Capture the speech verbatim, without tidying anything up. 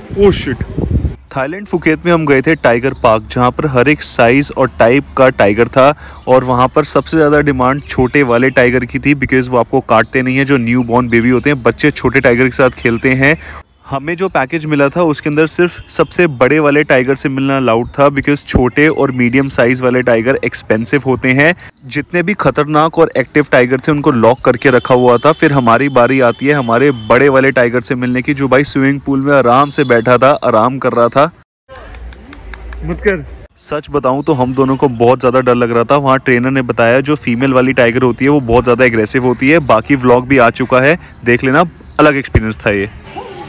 Oh shit. Thailand Phuket में हम गए थे टाइगर पार्क, जहाँ पर हर एक साइज़ और टाइप का टाइगर था और वहाँ पर सबसे ज़्यादा डिमांड छोटे वाले टाइगर की थी, बिकॉज़ वो आपको काटते नहीं है। जो न्यू बॉर्न बेबी होते हैं, बच्चे छोटे टाइगर के साथ खेलते हैं। हमें जो पैकेज मिला था उसके अंदर सिर्फ सबसे बड़े वाले टाइगर से मिलना अलाउड था, बिकॉज़ छोटे और मीडियम साइज़ वाले टाइगर एक्सपेंसिव होते हैं। जितने भी खतरनाक और एक्टिव टाइगर थे उनको लॉक करके रखा हुआ था। फिर हमारी बारी आती है हमारे बड़े वाले टाइगर से मिलने की, जो भाई स्विमिंग पूल में आराम से बैठा था, आराम कर रहा था। मत कर। सच बताऊं तो हम दोनों को बहुत ज़्यादा डर लग रहा था। वहाँ ट्रेनर ने बताया जो फीमेल वाली टाइगर होती है वो बहुत ज़्यादा एग्रेसिव होती है। बाकी व्लॉग भी आ चुका है, देख लेना, अलग एक्सपीरियंस था ये।